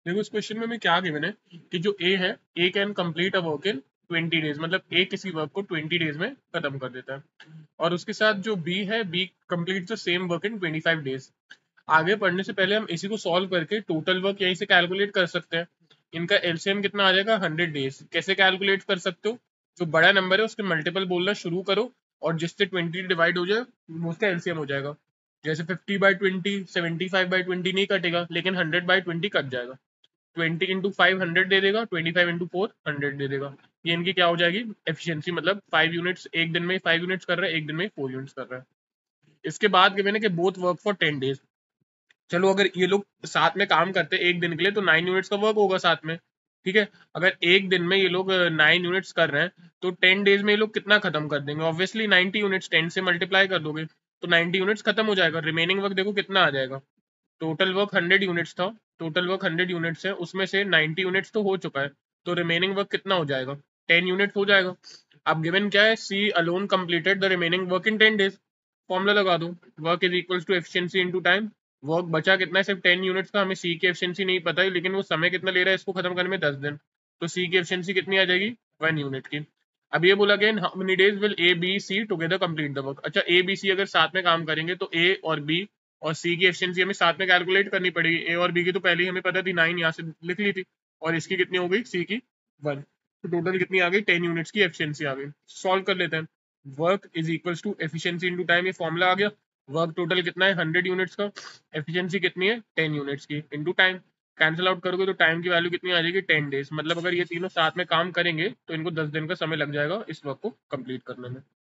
देखो इस क्वेश्चन में हमें क्या गिवन है कि जो ए है, A can complete a work in 20 days, मतलब ए किसी वर्क को 20 डेज में खत्म कर देता है। और उसके साथ जो बी है, B complete the same work in 25 days. आगे पढ़ने से पहले हम इसी को सॉल्व करके टोटल वर्क यहीं से कैलकुलेट कर सकते हैं। इनका एलसीएम कितना आ जाएगा, 100 डेज। कैसे कैलकुलेट कर सकते हो, जो बड़ा नंबर है उसके मल्टीपल बोलना शुरू करो और जिससे 20 डिवाइड हो जाए वो उसका एलसीएम हो जाएगा। जैसे 50/20, 75/20 नहीं कटेगा, लेकिन 100/20 कट जाएगा। 20 × 5 100 दे देगा, 25 × 4 100 दे देगा। ये इनकी क्या हो जाएगी, एफिशिएंसी, मतलब 5 यूनिट्स एक दिन में, 5 यूनिट्स कर रहा है, एक दिन में 4 यूनिट्स कर रहा है। इसके बाद गिवन है कि बोथ वर्क फॉर 10 डेज। चलो अगर ये लोग साथ में काम करते हैं एक दिन के लिए तो 9 यूनिट्स का वर्क होगा साथ में, ठीक है। अगर एक दिन में ये लोग 9 यूनिट्स कर रहे हैं तो 10 डेज में ये लोग कितना खत्म कर देंगे, ऑब्वियसली 90 यूनिट्स, 10 से मल्टीप्लाई कर दोगे तो 90 यूनिट्स खत्म हो जाएगा। रिमेनिंग वर्क देखो कितना आ जाएगा, टोटल वर्क 100 यूनिट्स था, टोटल वर्क 100 यूनिट्स है, उसमें से 90 यूनिट्स तो हो चुका है, तो रिमेनिंग वर्क कितना हो जाएगा, 10 यूनिट्स हो जाएगा। अब गिवन क्या है, C alone completed the remaining work in 10 days. Formula लगा दो, work is equals to efficiency into time. Work बचा कितना है, सिर्फ 10 यूनिट्स का। हमें सी की एफिशिएंसी नहीं पता है, लेकिन वो समय कितना ले रहा है इसको खत्म करने में, 10 दिन। तो सी की एफिशिएंसी कितनी आ जाएगी, 1 यूनिट की। अब ये बोला गया how many days will A B C together complete the work. अच्छा, ए बी सी अगर साथ में काम करेंगे तो ए और बी और सी की एफिशिएंसी हमें साथ में कैलकुलेट करनी पड़ेगी। ए और बी की तो पहले ही हमें पता थी, 9 यहाँ से लिख ली थी, और इसकी कितनी हो गई, सी की 1। तो टोटल कितनी आ गई, 10 यूनिट्स की एफिशिएंसी आ गई। सॉल्व कर लेते हैं। Work is equals to efficiency into time, ये फॉर्मूला आ गया। वर्क टोटल कितना है, 100 यूनिट्स का, एफिशिएंसी कितनी है, 10 यूनिट्स की, इनटू टाइम। कैंसिल आउट करोगे तो टाइम की वैल्यू कितनी आ जाएगी, 10 डेज। मतलब अगर ये तीनों साथ में काम करेंगे तो इनको 10 दिन का समय लग जाएगा इस वर्क को कंप्लीट करने में।